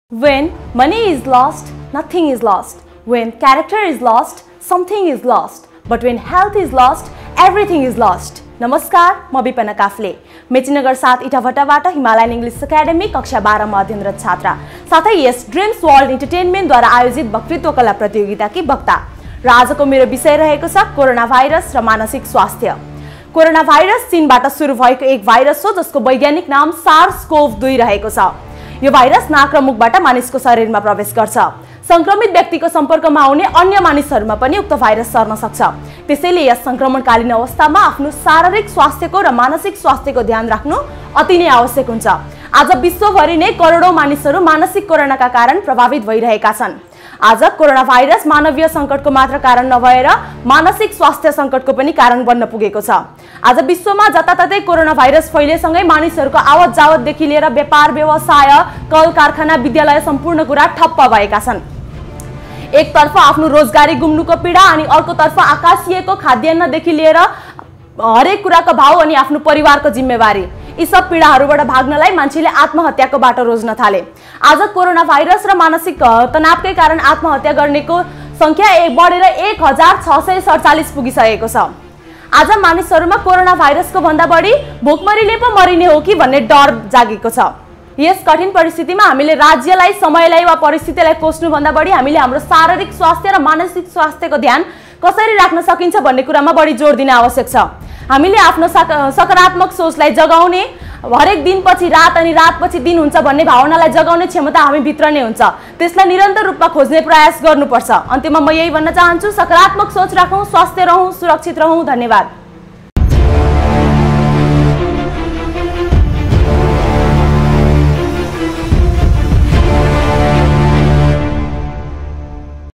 When money is lost, nothing is lost. When character is lost, something is lost. But when health is lost, everything is lost. नमस्कार, म बिपना काफले मेचीनगर 7 इटाभट्टाबाट Himalayan English academy कक्षा 12 मा अध्ययनरत छात्रा साथै यस dreams world entertainment द्वारा आयोजित वक्तृत्व कला प्रतियोगिताकी वक्ता र आजको मेरो विषय रहेको छ कोरोना भाइरस र मानसिक स्वास्थ्य। कोरोना भाइरस चीनबाट सुरु भएको एक भाइरस हो जसको वैज्ञानिक नाम SARS-CoV-2 रहेको छ। यो भाइरस नाक र मुखबाट मानिसको शरीरमा प्रवेश गर्छ। संक्रमित व्यक्तिको सम्पर्कमा आउने अन्य मानिसहरुमा पनि उक्त भाइरस सर्न सक्छ। त्यसैले यस संक्रमणकालीन अवस्थामा आफ्नो शारीरिक स्वास्थ्यको र मानसिक स्वास्थ्यको ध्यान राख्नु अति नै आवश्यक हुन्छ। आज विश्वभरि नै करोडौं मानिसहरु मानसिक कोरोनाका कारण प्रभावित भइरहेका छन्। आज कोरोना भाइरस मानवीय संकटको मात्र कारण नभएर मानसिक स्वास्थ्य संकटको पनि कारण बन्न पुगेको छ। आज विश्वमा जताततै कोरोना भाइरस फैलेसँगै मानिसहरुको आवत जावतदेखि लिएर व्यापार व्यवसाय कल कारखाना विद्यालय सम्पूर्ण कुरा ठप्प भएका छन्। एकतर्फ आफ्नो रोजगारी गुम्नुको पीडा अनि अर्कोतर्फ आकाशिएको खाद्यान्नदेखि लिएर हरेक कुराको भाव अनि आफ्नो परिवारको जिम्मेवारी यी सब पीडाहरूबाट भाग्नलाई मान्छेले आत्महत्याको बाटो रोज्न थाले। आज कोरोना भाइरस र मानसिक तनावकै कारण आत्महत्या गर्नेको संख्या बढेर 1647 पुगिसकेको छ। आज मानिसहरुमा कोरोना भाइरसको भन्दा बढी भोकमरीले पो मरिने हो कि भन्ने डर जागेको छ। यस कठिन परिस्थितिमा हामीले राज्यलाई समयलाई वा परिस्थितिलाई कोस्नु भन्दा बढी हामीले हाम्रो शारीरिक स्वास्थ्य र मानसिक स्वास्थ्यको ध्यान कसरी राख्न सकिन्छ भन्ने कुरामा बढी जोड दिन आवश्यक छ। हामीले आफ्नो सकारात्मक सोचलाई जगाउने हरेक दिनपछि रात अनि रातपछि दिन हुन्छ भन्ने भावनालाई जगाउने क्षमता हामी भित्र नै हुन्छ। त्यसलाई निरन्तर रूपमा खोज्ने प्रयास गर्नुपर्छ। अन्त्यमा म यही भन्न चाहन्छु, सकारात्मक सोच राखौं, स्वस्थ रहौं, सुरक्षित रहौं। धन्यवाद।